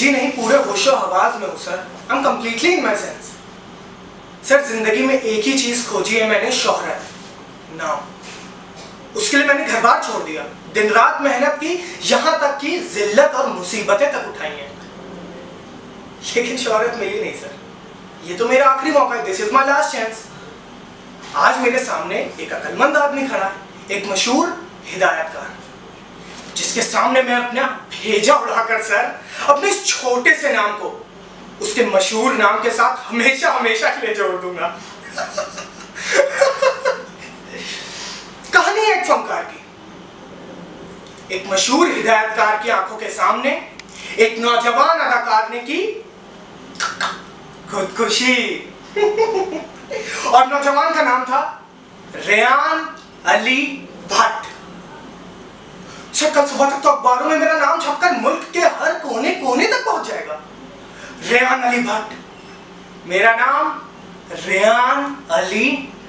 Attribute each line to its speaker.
Speaker 1: जी नहीं, पूरे होशो हवास में हूँ sir. I am completely in my sense. Sir जिंदगी में एक ही चीज खोजी है मैंने, शोहरत, नाम। उसके लिए मैंने घर बार छोड़ दिया, दिन रात मेहनत की, यहां तक कि जिल्लत और मुसीबतें तक उठाई हैं, लेकिन शोहरत मिली नहीं सर। ये तो मेरा आखिरी मौका है, this is my last chance. आज मेरे सामने एक अक्लमंद आदमी खड़ा है, एक मशहूर हिदायतकार, जिसके सामने मैं अपना भेजा उड़ाकर सर अपने इस छोटे से नाम को उसके मशहूर नाम के साथ हमेशा हमेशा के लिए जोड़ दूंगा। कहानी है एक फनकार की। एक मशहूर हिदायतकार की आंखों के सामने एक नौजवान अदाकार ने की खुदकुशी। और नौजवान का नाम था रेयान अली भट्ट। सर कल सुबह तक तो अखबारों में मेरा नाम छपकर मुल्क के हर कोने कोने तक पहुंच जाएगा। रेयान अली भट्ट, मेरा नाम रेयान अली